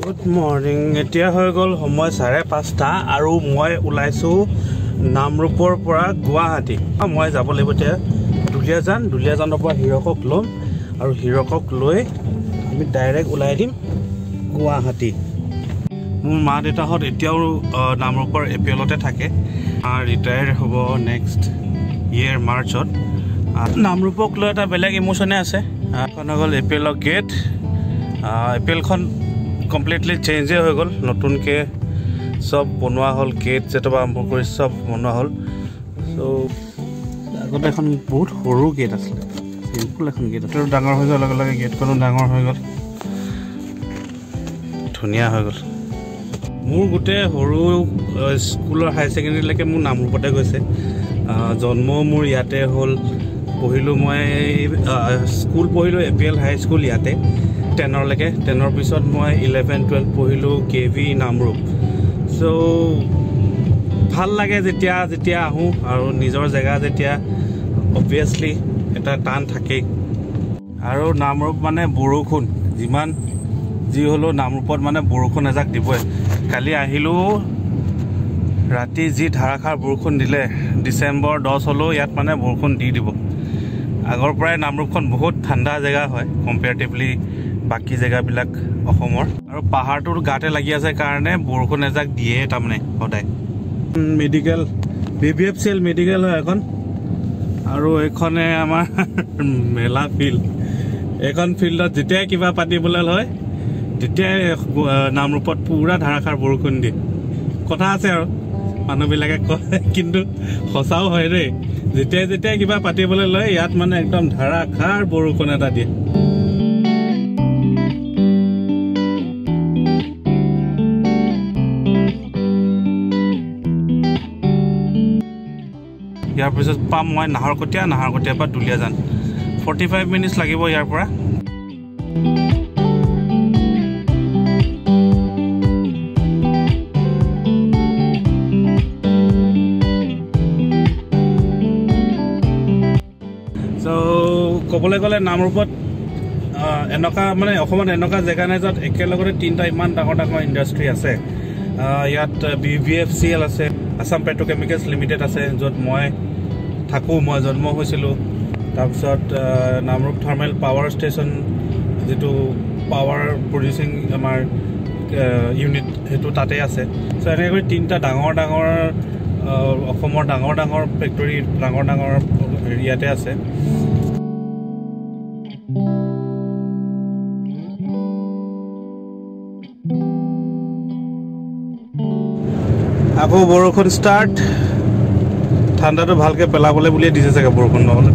Good morning. এতিয়া হৈ গ'ল সময় 5:30 আৰু মই ওলাইছোঁ নামৰূপৰ পৰা গুৱাহাটী। মই যাব লাগিব এতিয়া দুলীয়াজানৰ পৰা হিৰকক ল'ম আৰু হিৰকক লৈ আমি ডাইৰেক্ট ওলাই দিম গুৱাহাটী। মোৰ মা দেউতাহঁত এতিয়াও নামৰূপৰ এপিএলতে থাকে। ৰিটায়াৰ হ'ব নেক্সট ইয়েৰ মাৰ্চত। নামৰূপক লৈ এটা বেলেগ ইমোশ্যনে আছে। এখন হৈ গ'ল এপিএলৰ গেট। এপিএলখন কমপ্লিটলি চেঞ্জে হৈ গ'ল, নতুনকৈ চব বনোৱা হ'ল, গেট যেটৰ পৰা আৰম্ভ কৰি চব বনোৱা হ'ল। চ' আগতে এখন বহুত সৰু গেট আছিলে, চিম্পুল এখন গেট আছিলে। ডাঙৰ হৈ যোৱাৰ লগে লগে গেটখনো ডাঙৰ হৈ গ'ল, ধুনীয়া হৈ গ'ল। মোৰ গোটেই সৰু স্কুলৰ হায়াৰ ছেকেণ্ডেৰীলৈকে মোৰ নামৰূপতে গৈছে। জন্ম মোৰ ইয়াতে হ'ল, পঢ়িলোঁ মই স্কুল পঢ়িলোঁ এপিএল হাই স্কুল ইয়াতে 10লৈকে। 10ৰ পিছত মই 11-12 পঢ়িলোঁ KV নামৰূপ। চ' ভাল লাগে যেতিয়া আহোঁ, আৰু নিজৰ জেগা যেতিয়া অবভিয়াছলি এটা টান থাকেই। আৰু নামৰূপ মানে বৰষুণ, যিমান যি হ'লেও নামৰূপত মানে বৰষুণ এজাক দিবই। কালি আহিলোঁ, ৰাতি যি ধাৰাসাৰ বৰষুণ দিলে। ডিচেম্বৰ 10 হ'লেও ইয়াত মানে বৰষুণ দি দিব। আগৰ পৰাই নামৰূপখন বহুত ঠাণ্ডা জেগা হয় কম্পেয়াৰটিভলি বাকী জেগাবিলাক অসমৰ। আৰু পাহাৰটোৰ গাতে লাগি আছে কাৰণে বৰষুণ এজাক দিয়ে তাৰমানে সদায়। মেডিকেল BVFCL মেডিকেল হয় এখন, আৰু এইখনে আমাৰ মেলা ফিল্ড। এইখন ফিল্ডত যেতিয়াই কিবা পাতিবলৈ হয় তেতিয়াই নামৰূপত পূৰা ধাৰাসাৰ বৰষুণ দিয়ে। কথা আছে আৰু মানুহবিলাকে কয়, কিন্তু সঁচাও হয় দেই। যেতিয়াই কিবা পাতিবলৈ লয় ইয়াত মানে একদম ধাৰাসাৰ বৰষুণ এটা দিয়ে। ইয়াৰ পিছত পাম মই নাহৰকটীয়াৰ পৰা দুলীয়াজান। 45 মিনিটছ লাগিব ইয়াৰ পৰা। চ' ক'বলৈ গ'লে নামৰূপত এনেকুৱা মানে অসমত এনেকুৱা জেগা নাই য'ত একেলগতে 3টা ইমান ডাঙৰ ইণ্ডাষ্ট্ৰী আছে। ইয়াত BVFCL আছে, আছাম পেট্ৰকেমিকেলছ লিমিটেড আছে, য'ত মই থাকোঁ, মই জন্ম হৈছিলোঁ। তাৰপিছত নামৰূপ থাৰ্মেল পাৱাৰ ষ্টেচন, যিটো পাৱাৰ প্ৰডিউচিং আমাৰ ইউনিট, সেইটো তাতে আছে। চ' এনেকৈ কৰি 3টা ডাঙৰ অসমৰ ডাঙৰ ফেক্টৰী, ডাঙৰ ইয়াতে আছে। আকৌ বৰষুণ ষ্টাৰ্ট। ঠাণ্ডাটো ভালকৈ পেলাবলৈ বুলিয়ে দিছে চাগে বৰষুণ নহ'লে।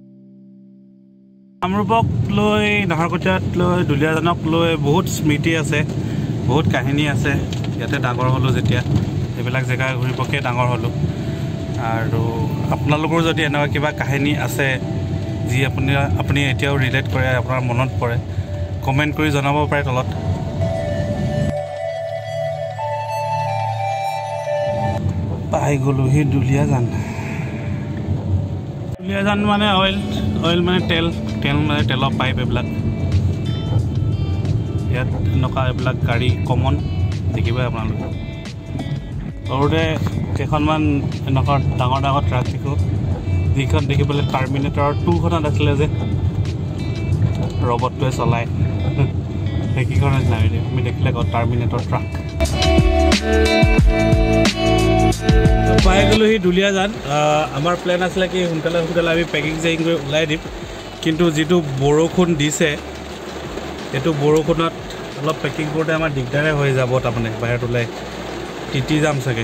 নামৰূপক লৈ, নাহৰকটীয়াত লৈ, দুলীয়াজানক লৈ বহুত স্মৃতি আছে, বহুত কাহিনী আছে। ইয়াতে ডাঙৰ হ'লোঁ যেতিয়া, এইবিলাক জেগা ঘূৰি পকি ডাঙৰ হ'লোঁ। আৰু আপোনালোকৰ যদি এনেকুৱা কিবা কাহিনী আছে যি আপুনি এতিয়াও ৰিলেট কৰে, আপোনাৰ মনত পৰে, কমেণ্ট কৰি জনাব পাৰে তলত। পাই গ'লোহি দুলীয়াজান মানে অইল মানে তেল মানে তেলৰ পাইপ এইবিলাক। ইয়াত এনেকুৱা এইবিলাক গাড়ী কমন দেখিবই আপোনালোকে। সৰুতে কেইখনমান এনেকুৱা ডাঙৰ ট্ৰাক দেখোঁ, যিখন দেখিবলৈ টাৰ্মিনেটৰ 2খনত আছিলে যে ৰবটটোৱে চলায়, সেইকেইখন নিচিনা আমি দেখিলে কওঁ টাৰ্মিনেটৰ ট্ৰাক। পাই গ'লোহি দুলীয়াজান। আমাৰ প্লেন আছিলে কি সোনকালে আমি পেকিং কৰি ওলাই দিম, কিন্তু যিটো বৰষুণ দিছে, এইটো বৰষুণত অলপ পেকিং কৰোঁতে আমাৰ দিগদাৰে হৈ যাব। তাৰমানে বাহিৰত ওলাই তিতি যাম চাগে।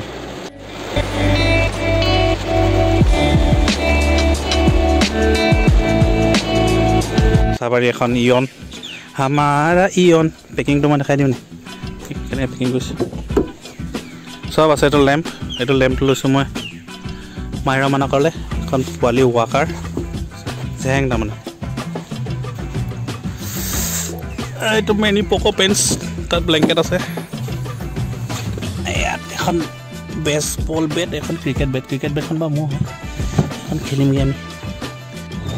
চাবাৰী এখন ইয়ন, আমাৰ ইয়ন। পেকিংটো মই দেখাই দিওঁ নি, কেনেকৈ পেকিং কৰিছোঁ। চব আছে। এইটো লেম্পটো লৈছোঁ মই মাইৰা মানকৰলৈ, এখন পোৱালি ৱাকাৰ জেং তাৰমানে। এইটো মেনি পক' পেণ্টছ, তাত ব্লেংকেট আছে। ইয়াত এখন বেছবল বেট, এখন ক্ৰিকেট বেটখন বা মোৰ হয়, এখন খেলিমগৈ আমি।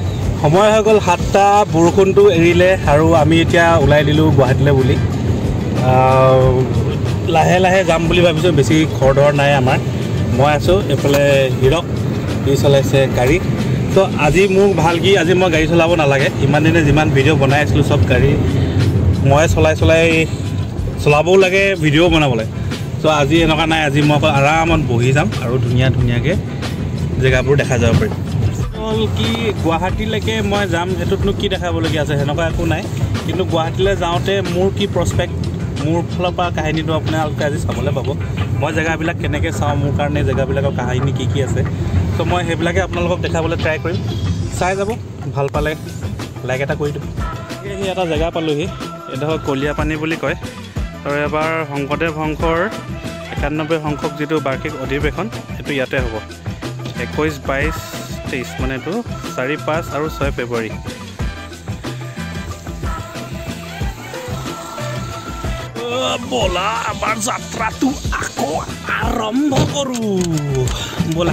সময় হৈ গ'ল 7টা, বৰষুণটো এৰিলে আৰু আমি এতিয়া ওলাই দিলোঁ গুৱাহাটীলৈ বুলি। লাহে লাহে যাম বুলি ভাবিছোঁ, বেছি খৰধৰ নাই আমাৰ। মই আছোঁ এইফালে হিৰক, সি চলাইছে গাড়ী। তো আজি মোক ভাল কি, আজি মই গাড়ী চলাব নালাগে। ইমান দিনে যিমান ভিডিঅ' বনাই আছিলোঁ চব গাড়ী মই চলাবও লাগে, ভিডিঅ'ও বনাব লাগে। তো আজি এনেকুৱা নাই, আজি মই অকল আৰামত বহি যাম আৰু ধুনীয়াকৈ জেগাবোৰ দেখা যাব পাৰিম। হ'ল কি গুৱাহাটীলৈকে মই যাম, সেইটোতনো কি দেখাবলগীয়া আছে, সেনেকুৱা একো নাই। কিন্তু গুৱাহাটীলৈ যাওঁতে মোৰ কি প্ৰস্পেক্ট, মোৰ ফালৰ পৰা কাহিনীটো আপোনালোকে আজি চাবলৈ পাব। মই জেগাবিলাক কেনেকৈ চাওঁ, মোৰ কাৰণে জেগাবিলাকৰ কাহিনী কি কি আছে, তো মই সেইবিলাকে আপোনালোকক দেখাবলৈ ট্ৰাই কৰিম। চাই যাব, ভাল পালে লাইক এটা কৰি দিব। সি এটা জেগা পালোঁহি, এইডোখৰ কলীয়াপানী বুলি কয়। আৰু এবাৰ শংকৰদেৱ শংকৰ 91 সংখ্যক যিটো বাৰ্ষিক অধিৱেশন, সেইটো ইয়াতে হ'ব। 21, 22, 23 মানে এইটো 4, 5 আৰু 6 ফেব্ৰুৱাৰী। ব'লা আমাৰ যাত্ৰাটো আকৌ আৰম্ভ কৰোঁ, ব'লা।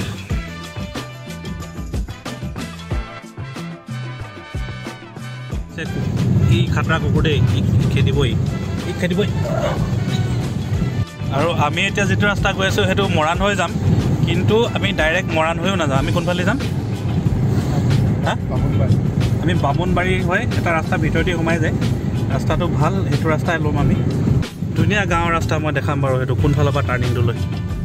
ই খাতৰা কুকুৰ দেই, খেদিবই। আৰু আমি এতিয়া যিটো ৰাস্তা গৈ আছোঁ সেইটো মৰাণ হৈ যাম, কিন্তু আমি ডাইৰেক্ট মৰাণ হৈও নাযাওঁ। আমি কোনফালে যাম? আমি বামুণবাৰী হৈ এটা ৰাস্তা ভিতৰতে সোমাই যায়, ৰাস্তাটো ভাল, সেইটো ৰাস্তাই ল'ম আমি। ধুনীয়া গাঁৱৰ ৰাস্তা, মই দেখাম বাৰু সেইটো কোনফালৰ পৰা টাৰ্ণিংটো লৈ।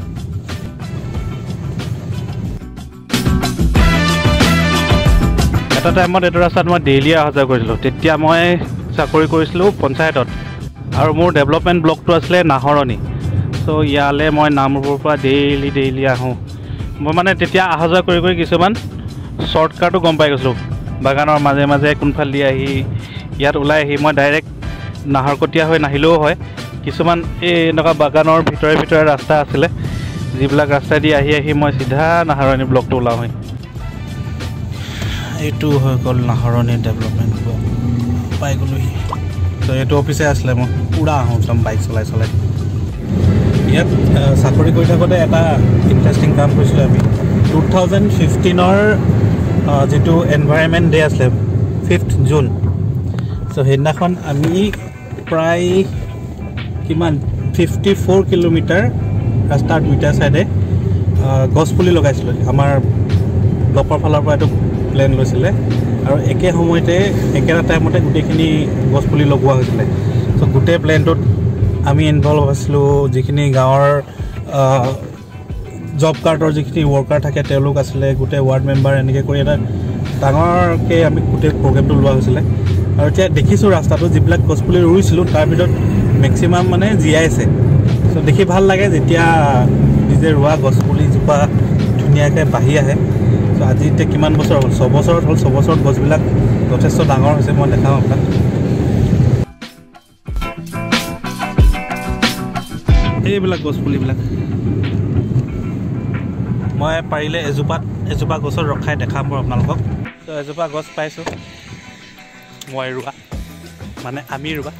এটা টাইমত এইটো ৰাস্তাত মই ডেইলি অহা যোৱা কৰিছিলোঁ। তেতিয়া মই চাকৰি কৰিছিলোঁ পঞ্চায়তত, আৰু মোৰ ডেভেলপমেণ্ট ব্লকটো আছিলে নাহৰণি। চ' ইয়ালৈ মই নামৰূপৰ পৰা ডেইলি আহোঁ। মই মানে তেতিয়া অহা যোৱা কৰি কিছুমান শ্বৰ্টকাটো গম পাই গৈছিলোঁ। বাগানৰ মাজে মাজে কোনফালেদি আহি ইয়াত ওলাই আহি মই ডাইৰেক্ট নাহৰকটীয়া হৈ নাহিলেও হয়। কিছুমান এই এনেকুৱা বাগানৰ ভিতৰে ৰাস্তা আছিলে, যিবিলাক ৰাস্তাইদি আহি মই চিধা নাহৰণি ব্লকটো ওলাওঁহি। এইটো হৈ গ'ল নাহৰণি ডেভেলপমেণ্ট ব্লক, পাই গ'লোহি। তো এইটো অফিচে আছিলে, মই পূৰা আহোঁ একদম বাইক চলাই। ইয়াত চাকৰি কৰি থাকোঁতে এটা ইণ্টাৰেষ্টিং কাম কৰিছিলোঁ আমি। 2015 যিটো এনভাইৰনমেণ্ট ডে আছিলে 5 জুন, চ' সেইদিনাখন আমি প্ৰায় 54 কিলোমিটাৰ ৰাস্তাৰ দুইটা ছাইডে গছপুলি লগাইছিলোঁ। আমাৰ ব্লকৰ ফালৰ পৰা এইটো প্লেন লৈছিলে, আৰু একে সময়তে একেটা টাইমতে গোটেইখিনি গছপুলি লগোৱা হৈছিলে। চ' গোটেই প্লেনটোত আমি ইনভলভ আছিলোঁ। যিখিনি গাঁৱৰ জব কাৰ্ডৰ যিখিনি ৱৰ্কাৰ থাকে তেওঁলোক আছিলে, গোটেই ৱাৰ্ড মেম্বাৰ, এনেকৈ কৰি এটা ডাঙৰকৈ আমি গোটেই প্ৰগ্ৰেমটো লোৱা হৈছিলে। আৰু এতিয়া দেখিছোঁ ৰাস্তাটো যিবিলাক গছপুলি ৰুইছিলোঁ তাৰ ভিতৰত মেক্সিমাম মানে জীয়াইছে। চ' দেখি ভাল লাগে যেতিয়া নিজে ৰোৱা গছপুলিজোপা ধুনীয়াকৈ বাঢ়ি আহে। চ' আজি এতিয়া কিমান বছৰ হ'ল? 6 বছৰত হ'ল। 6 বছৰত গছবিলাক যথেষ্ট ডাঙৰ হৈছে, মই দেখাওঁ আপোনাক। এইবিলাক গছপুলিবিলাক মই পাৰিলে এজোপা গছত ৰখাই দেখাম বাৰু আপোনালোকক। ত' এজোপা গছ পাইছোঁ মই ৰোৱা, মানে আমি ৰোৱা।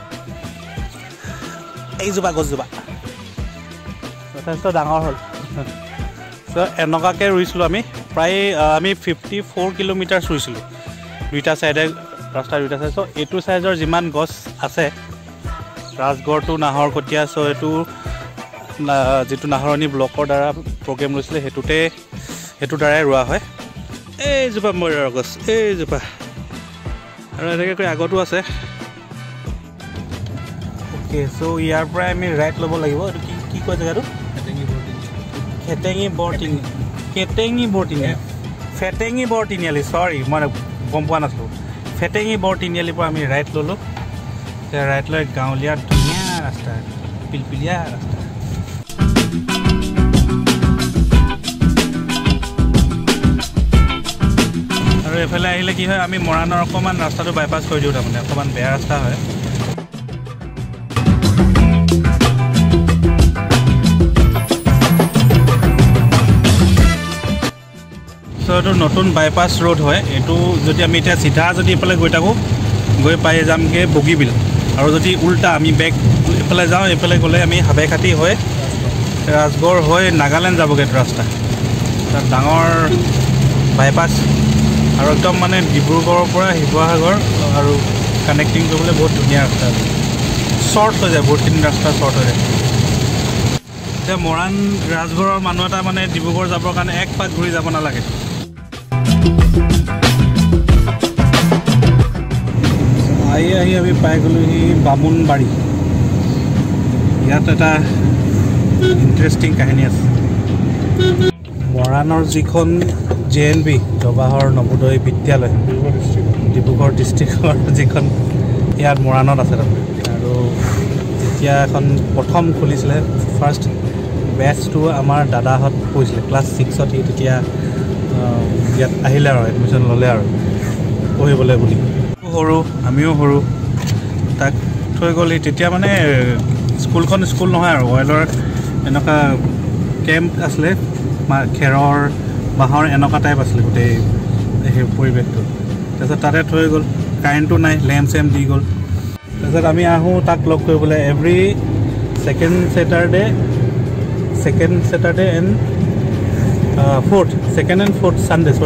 এইজোপা গছজোপা যথেষ্ট ডাঙৰ হ'ল। চ' এনেকুৱাকৈ ৰুইছিলোঁ আমি, প্ৰায় আমি 54 কিলোমিটাৰছ ৰুইছিলোঁ দুইটা ছাইডে, ৰাস্তাৰ দুইটা ছাইড। চ' এইটো ছাইজৰ যিমান গছ আছে, ৰাজগড়টো নাহৰকটীয়া, চ' এইটো যিটো নাহৰণি ব্লকৰ দ্বাৰা প্ৰগ্ৰেম লৈছিলে সেইটোৰ দ্বাৰাই ৰোৱা হয়। এইজোপা ময়ূৰৰ গছ, এইজোপা, আৰু এনেকৈ কৰি আগতো আছে। অ'কে, চ' ইয়াৰ পৰাই আমি ৰাইট ল'ব লাগিব। এইটো কি কয় জেগাটো? ফেটেঙি বৰ তিনিআলি, চৰি মই গম পোৱা নাছিলোঁ। ফেটেঙি বৰ তিনিআলিৰ পৰা আমি ৰাইট ল'লোঁ। ৰাইট লৈ গাঁৱলীয়া ধুনীয়া ৰাস্তা, পিলপিলীয়া ৰাস্তা। আৰু এইফালে আহিলে কি হয়, আমি মৰাণৰ অকণমান ৰাস্তাটো বাইপাছ কৰি দিওঁ, তাৰমানে অকণমান বেয়া ৰাস্তা হয়। চ' এইটো নতুন বাইপাছ ৰোড হয়। এইটো যদি আমি এতিয়া চিধা যদি এইফালে গৈ থাকোঁ, গৈ পাই যামগৈ বগীবিল। আৰু যদি উল্টা আমি বেগ এইফালে যাওঁ, এইফালে গ'লে আমি হাবেখাতি হৈ ৰাজগড় হৈ নাগালেণ্ড যাবগৈ এইটো ৰাস্তা। তাত ডাঙৰ বাইপাছ, আৰু একদম মানে ডিব্ৰুগড়ৰ পৰা শিৱসাগৰ আৰু কানেক্টিং কৰিবলৈ বহুত ধুনীয়া ৰাস্তা আছে। শ্বৰ্ট হৈ যায়, বহুতখিনি ৰাস্তা শ্বৰ্ট হৈ যায়। এতিয়া মৰাণ ৰাজগড়ৰ মানুহ এটা মানে ডিব্ৰুগড় যাবৰ কাৰণে এক পাক ঘূৰি যাব নালাগে। আহি আমি পাই গ'লোহি বামুণবাৰী। ইয়াত এটা ইণ্টাৰেষ্টিং কাহিনী আছে। মৰাণৰ যিখন JNB জৱাহৰ নৱোদয় বিদ্যালয়, ডিব্ৰুগড় ডিষ্ট্ৰিক্টৰ যিখন, ইয়াত মৰাণত আছে তাৰমানে। আৰু যেতিয়া এখন প্ৰথম খুলিছিলে, ফাৰ্ষ্ট বেচটো আমাৰ দাদাহঁত পঢ়িছিলে, ক্লাছ 6ত। সি তেতিয়া ইয়াত আহিলে আৰু এডমিশ্যন ল'লে আৰু পঢ়িবলৈ বুলি। সৰু, আমিও সৰু, তাক থৈ গ'লি। তেতিয়া মানে স্কুলখন স্কুল নহয় আৰু, অইলৰ এনেকুৱা কেম্প আছিলে, খেৰৰ বাঁহৰ এনেকুৱা টাইপ আছিলে গোটেই সেই পৰিৱেশটো। তাৰপিছত তাতে থৈ গ'ল, কাৰেণ্টটো নাই, লেম্প চেম্প দি গ'ল। তাৰপিছত আমি আহোঁ তাক লগ কৰিবলৈ every second Saturday and fourth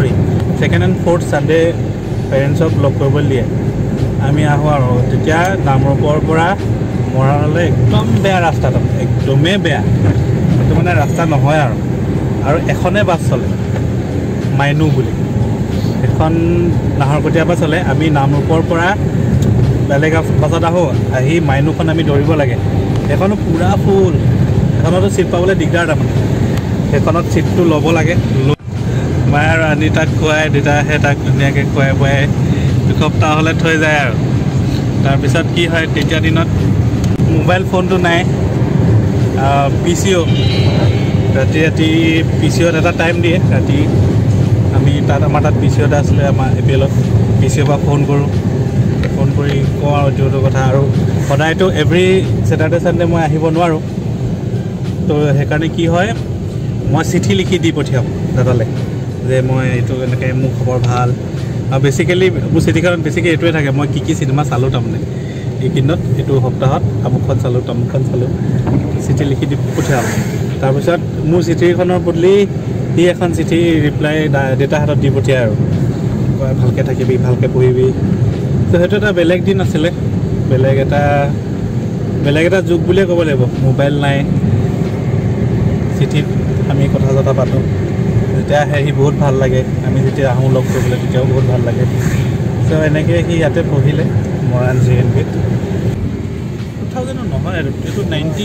Sunday পেৰেণ্টছক লগ কৰিবলৈ দিয়ে। আমি আহোঁ আৰু তেতিয়া নামৰূপৰ পৰা মৰাণলৈ একদম বেয়া ৰাস্তা, একদমেই বেয়া, সেইটো মানে ৰাস্তা নহয় আৰু এখনে বাছ চলে, মাইনু বুলি, এখন নাহৰকটীয়া বাছ চলে। আমি নামৰূপৰ পৰা বেলেগ বাছত আহি মাইনুখন আমি দৌৰিব লাগে। সেইখনো পূৰা ফুল, সেইখনতো ছিট পাবলৈ দিগদাৰ তাৰমানে। সেইখনত ছিটটো ল'ব লাগে। মায়ে আৰু আনি তাক খুৱাই, দেউতাহে তাক ধুনীয়াকৈ খুৱাই বুৱাই দুসপ্তাহ হ'লে থৈ যায় আৰু। তাৰপিছত কি হয়, তেতিয়া দিনত মোবাইল ফোনটো নাই, PCO ৰাতি PCOত এটা টাইম দিয়ে ৰাতি। আমাৰ তাত PCO এটা আছিলে, আমাৰ APLত। PCO পৰা ফোন কৰোঁ, ফোন কৰি কওঁ আৰু এইটো কথা। আৰু সদায়তো এভৰি ছেটাৰডে ছানডে মই আহিব নোৱাৰোঁ, তো সেইকাৰণে কি হয়, মই চিঠি লিখি দি পঠিয়াম দাদালৈ যে মই এইটো এনেকৈ, মোৰ খবৰ ভাল। আৰু বেচিকেলি মোৰ চিঠিখনত বেছিকৈ এইটোৱে থাকে, মই কি চিনেমা চালোঁ তাৰমানে এইকেইদিনত, এইটো সপ্তাহত আমুকখন চালোঁ তামুকখন চালোঁ, চিঠি লিখি দি পঠিয়াম। তাৰপিছত মোৰ চিঠিখনৰ বদলি সি এখন চিঠি ৰিপ্লাই দেউতাৰ হাতত দি পঠিয়াই আৰু কয়, ভালকৈ থাকিবি, ভালকৈ পঢ়িবি। তো সেইটো এটা বেলেগ দিন আছিলে, বেলেগ এটা যুগ বুলিয়ে ক'ব লাগিব। মোবাইল নাই, চিঠিত আমি কথা চথা পাতোঁ। যেতিয়া আহে সি বহুত ভাল লাগে, আমি যেতিয়া আহোঁ লগ কৰিবলৈ তেতিয়াও বহুত ভাল লাগে। চ' এনেকৈ সি ইয়াতে পঢ়িলে মৰাণ JNBত। 2000 নহয় আৰু, এইটো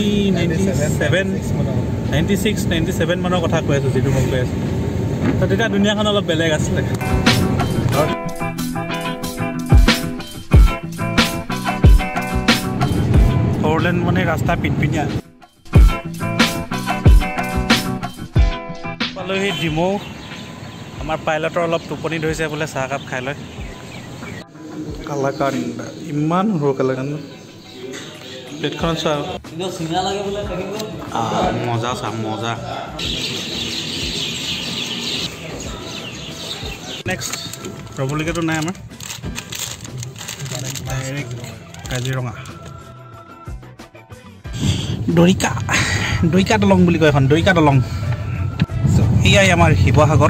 96-97 মানৰ কথা কৈ আছোঁ, যিটো মই কৈ আছোঁ। তো তেতিয়া দুনিয়াখন অলপ বেলেগ আছিলে। ফ'ৰলেন মানে ৰাস্তা পিনপিনীয়া। পালোহি ডিমৌ। আমাৰ পাইলটৰ অলপ টোপনি ধৰিছে বোলে, চাহকাপ খাই লয়। কালাকান, ইমান সৰু কালাকান। প্লেটখনত চোৱা, মজা চা, মজা। নেক্সট ৰ'বলগীয়াটো নাই আমাৰ, ডাইৰেক্ট কাজিৰঙা। দৰিকা দলং বুলি কয় এখন, দৰিকা দলং। এয়াই আমাৰ শিৱসাগৰ,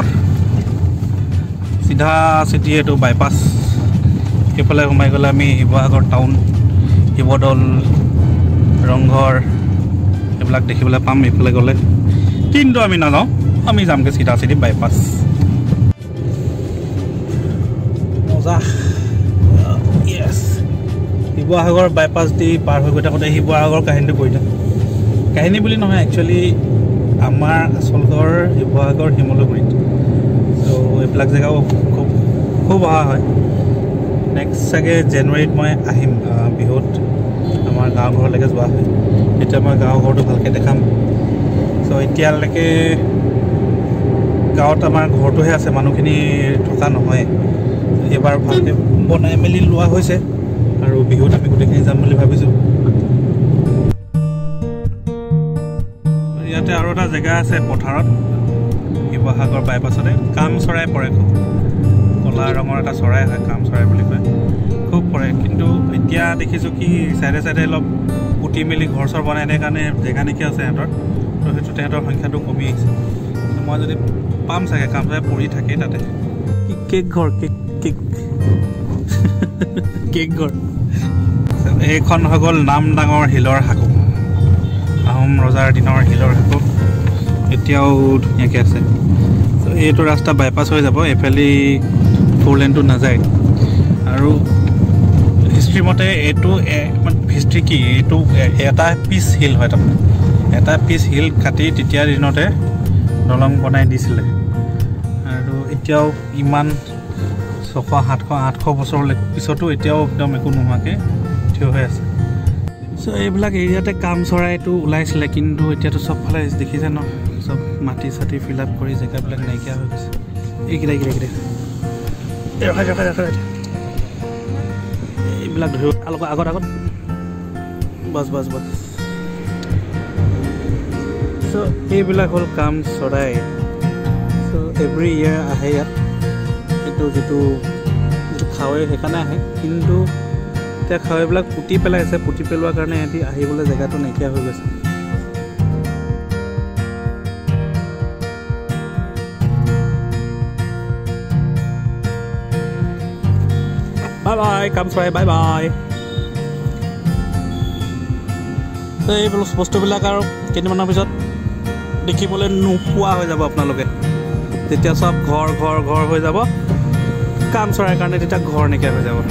চিধা চিধি এইটো বাইপাছ। সেইফালে সোমাই গ'লে আমি শিৱসাগৰ টাউন, শিৱদৌল, ৰংঘৰ এইবিলাক দেখিবলৈ পাম এইফালে গ'লে। কিন্তু আমি নাযাওঁ, আমি যামগৈ চিধা চিধি বাইপাছ। মজা। য়েছ, শিৱসাগৰ বাইপাছ দি পাৰ হৈ গৈ থাকোঁতে শিৱসাগৰ কাহিনীটো কৈ দিওঁ। কাহিনী বুলি নহয়, একচুৱেলি আমাৰ আচল ঘৰ শিৱসাগৰ শিমলুগুৰিত। ত' এইবিলাক জেগাও খুব অহা হয়। নেক্সট চাগে জানুৱাৰীত মই আহিম, বিহুত আমাৰ গাঁও ঘৰলৈকে যোৱা হয়, তেতিয়া মই গাঁও ঘৰটো ভালকৈ দেখাম। চ' এতিয়ালৈকে গাঁৱত আমাৰ ঘৰটোহে আছে, মানুহখিনি থকা নহয়। এইবাৰ ভালকৈ বনাই মেলি লোৱা হৈছে আৰু বিহুত আমি গোটেইখিনি যাম বুলি ভাবিছোঁ। ইয়াতে আৰু এটা জেগা আছে পথাৰত, শিৱসাগৰ বাইপাছতে কাম চৰাই পৰে খুব। কলা ৰঙৰ এটা চৰাই হয়, কাম চৰাই বুলি কয়, খুব পৰে। কিন্তু এতিয়া দেখিছোঁ কি চাইডে চাইডে অলপ পুতি মেলি ঘৰ চৰ বনাই দিয়ে কাৰণে জেগা নাইকিয়া আছে সিহঁতৰ। তো সেইটো তেহেঁতৰ সংখ্যাটো কমি আহিছে। মই যদি পাম চাগে, কাম চৰাই পৰি থাকেই তাতে। কেক ঘৰ, কেক ঘৰ। এইখন হৈ গ'ল নামডাঙৰ শিলৰ সাঁকো আহোম ৰজাৰ দিনৰ শিলৰ সাঁকো এতিয়াও ধুনীয়াকৈ আছে এইটো ৰাস্তা বাইপাছ হৈ যাব এইফালে 4 লেনটো নাযায় আৰু হিষ্ট্ৰী মতে এইটো হিষ্ট্ৰী কি এইটো এটা পিচ হিল হয় তাৰমানে এটা পিচ হিল কাটি তেতিয়া দিনতে দলং বনাই দিছিলে আৰু এতিয়াও ইমান 600-700-800 বছৰ পিছতো এতিয়াও একদম একো নোহোৱাকৈ থিয় হৈ আছে চ' এইবিলাক এৰিয়াতে কাম চৰাইটো ওলাইছিলে কিন্তু এতিয়াতো চবফালে দেখিছে ন চব মাটি চাটি ফিল আপ কৰি জেগাবিলাক নাইকিয়া হৈ গৈছে এইকেইটা এইবিলাক ধৰিব আগত বাছ চ' এইবিলাক হ'ল কাম চৰাই চ' এভৰি ইয়াৰ আহে ইয়াত এইটো যিটো খাৱৈ সেইকাৰণে আহে কিন্তু এতিয়া খাৱৈবিলাক পুতি পেলাইছে পুতি পেলোৱাৰ কাৰণে সিহঁতি আহিবলৈ জেগাটো নাইকিয়া হৈ গৈছে বাই কাম চৰাই বাই এই বস্তুবিলাক আৰু কেইদিনমানৰ পিছত দেখিবলৈ নোপোৱা হৈ যাব আপোনালোকে তেতিয়া চব ঘৰ হৈ যাব কাম চৰাইৰ কাৰণে তেতিয়া ঘৰ নাইকিয়া হৈ যাব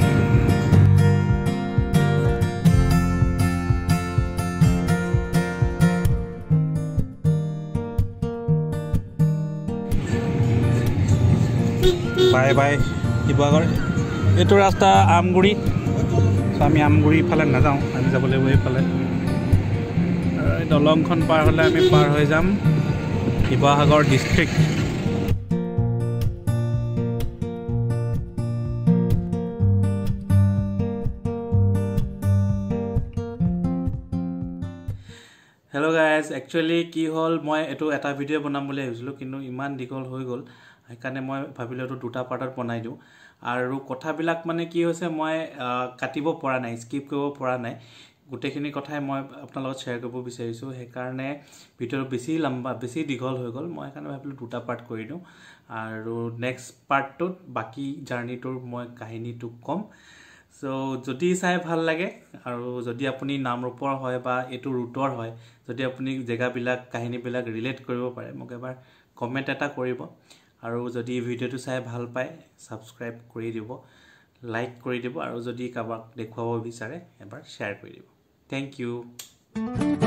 বাই শিৱসাগৰ এইটো ৰাস্তা আমগুৰি আমি আমগুৰি ফালে নাযাওঁ আমি যাব লাগিব এইফালে দলংখন পাৰ হ'লে আমি পাৰ হৈ যাম Sivasagar district hello' guys actually কি হ'ল মই এইটো এটা ভিডিঅ' বনাম বুলি ভাবিছিলোঁ কিন্তু ইমান দীঘল হৈ গ'ল সেইকাৰণে মই ভাবিলোঁ এইটো 2টা পাৰ্টত বনাই দিওঁ আৰু কথাবিলাক মানে কি হৈছে মই কাটিব পৰা নাই স্কিপ কৰিব পৰা নাই গোটেইখিনি কথাই মই আপোনাৰ লগত শ্বেয়াৰ কৰিব বিচাৰিছোঁ সেইকাৰণে ভিডিঅ'টো বেছি দীঘল হৈ গ'ল মই সেইকাৰণে ভাবিলোঁ 2টা পাৰ্ট কৰি দিওঁ আৰু নেক্সট পাৰ্টটোত বাকী জাৰ্ণিটোৰ মই কাহিনীটো ক'ম চ' যদি চাই ভাল লাগে আৰু যদি আপুনি নামৰূপৰ হয় বা এইটো ৰুটৰ হয় যদি আপুনি জেগাবিলাক কাহিনীবিলাক ৰিলেট কৰিব পাৰে মোক এবাৰ কমেণ্ট এটা কৰিব আৰু যদি ভিডিঅ'টো চাই ভাল পায় ছাবস্ক্ৰাইব কৰি দিব লাইক কৰি দিব আৰু যদি কাৰোবাক দেখুৱাব বিচাৰে এবাৰ শ্বেয়াৰ কৰি দিব থেংক ইউ